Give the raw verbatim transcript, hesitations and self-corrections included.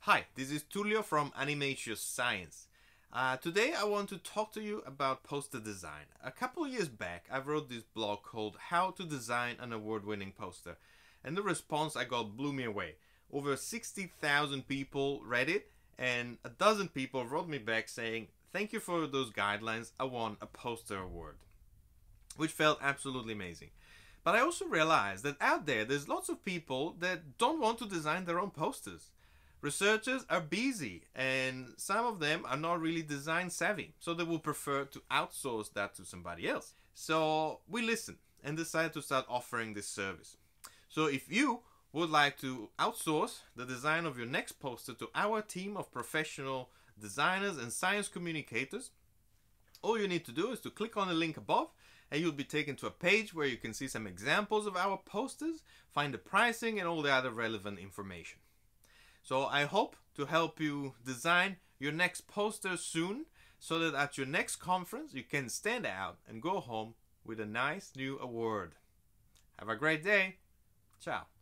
Hi, this is Tullio from Animate Your Science. Uh, today I want to talk to you about poster design. A couple of years back I wrote this blog called How to Design an Award-Winning Poster, and the response I got blew me away. Over sixty thousand people read it, and a dozen people wrote me back saying, "Thank you for those guidelines, I won a poster award," which felt absolutely amazing. But I also realized that out there there's lots of people that don't want to design their own posters. Researchers are busy and some of them are not really design savvy, so they will prefer to outsource that to somebody else. So we listened and decided to start offering this service. So if you would like to outsource the design of your next poster to our team of professional designers and science communicators, all you need to do is to click on the link above and you'll be taken to a page where you can see some examples of our posters, find the pricing and all the other relevant information. So I hope to help you design your next poster soon, so that at your next conference you can stand out and go home with a nice new award. Have a great day. Ciao.